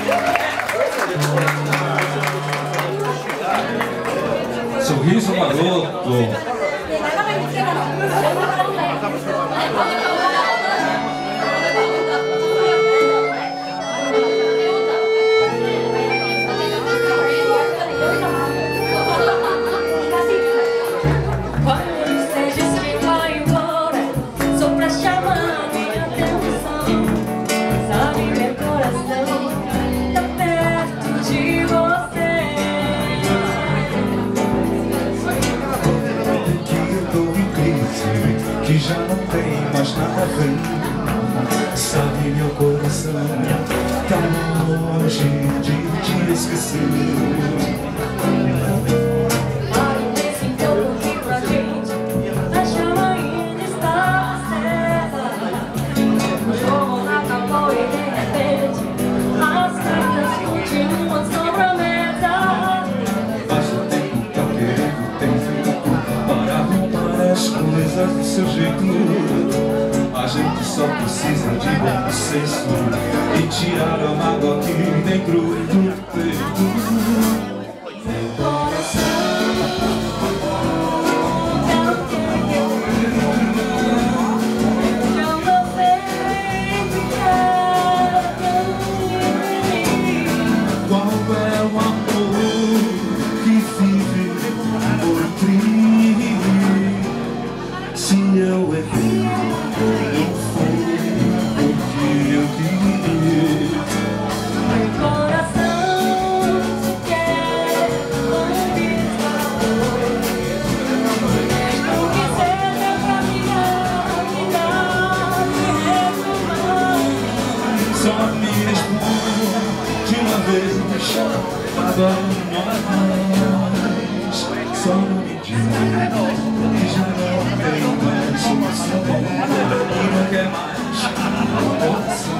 Sorriso maroto. Que já não tem mais nada a ver. Sabe, meu coração tão longe de te esquecer. Para nesse encontro que pra gente a chama ainda está acesa. O jogo não acabou e de repente as cartas continuam sobre a mesa. Mas o tempo tá querendo tempo para arrumar as coisas do seu jeito. A gente só precisa de bom senso e tirar a mágoa aqui dentro do peito. Se eu errei, não foi porque eu queria. Meu coração se quer conquistar, mesmo que seja pra me reclamar. Só me responde de uma vez, agora não mais. Só não me diz que já não tem mais solução e não quer mais opção.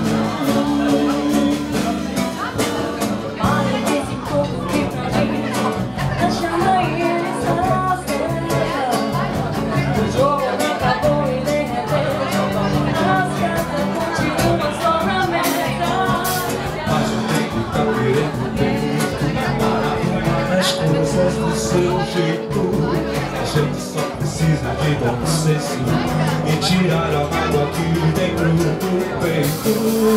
Olha desse corpo que pra gente a chama ainda está acesa. O jogo não acabou e de repente as cartas continuam sobre a mesa. Mas o tempo tá querendo para arrumar as coisas do seu jeito. A gente só precisa de bom senso e tirar a mágoa aqui dentro do peito.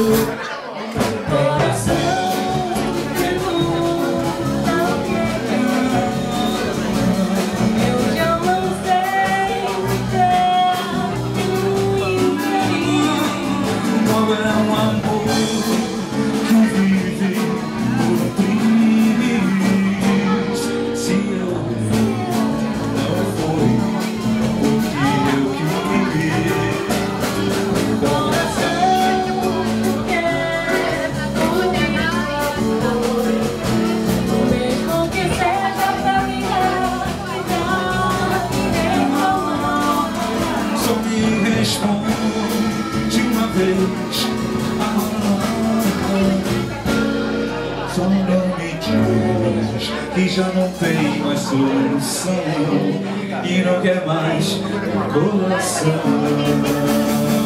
Coração eu já não sei Qual é o amor que vive por triste? Se eu não foi o que eu queria. mesmo que seja pra me reclamar. Só me responde uma vez. Só não me diz que já não tem mais solução e não quer mais coração.